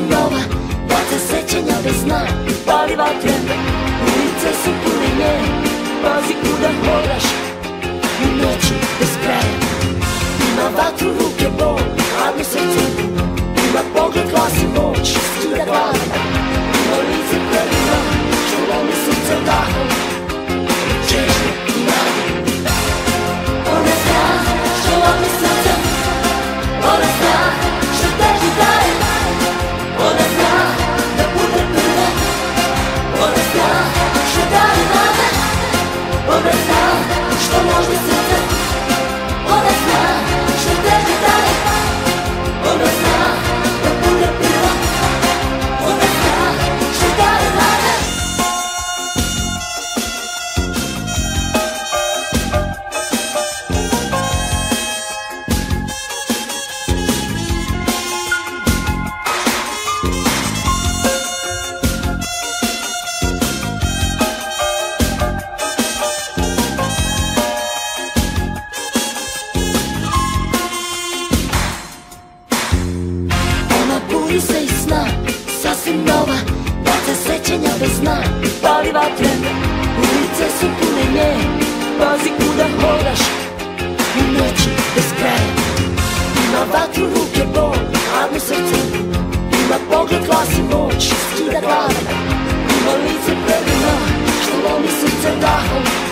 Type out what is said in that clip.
nova, baca sećanja bez sna, pali vatreme, ulice su pune nje, pazi kuda hodaš, u noći bez kraja. Ima vatru ruke bol, hladno srce, ima pogled glasi moć, skida glave, ima lice predivno, što lomi srce dahom, čežnje i nade. Ona zna što lomi srce, ona zna što teži daje, ona zna da bude prva, ona zna što daje nade, ona zna što lomi srce, ona zna što teži daje, ona zna da bude prva, ona zna što daje nade. Budi se iz sna, sasvim nova, baca sećanja bez sna, pali vatreme, ulice su pune nje, pazi kuda hodaš, u noći bez kraja. Ima vatru ruke bol, hladno srce, ima pogled glasi moć, skida glave, ima lice predivno, što lomi srce dahom,